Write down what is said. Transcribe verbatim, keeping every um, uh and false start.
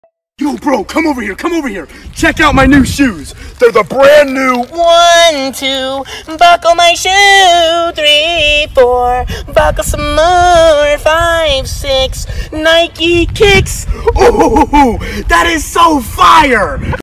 Yo, bro, come over here, come over here. Check out my new shoes. They're the brand new One, two, buckle my shoe. Three, four, buckle some more. Five, six, Nike kicks. Ooh, that is so fire.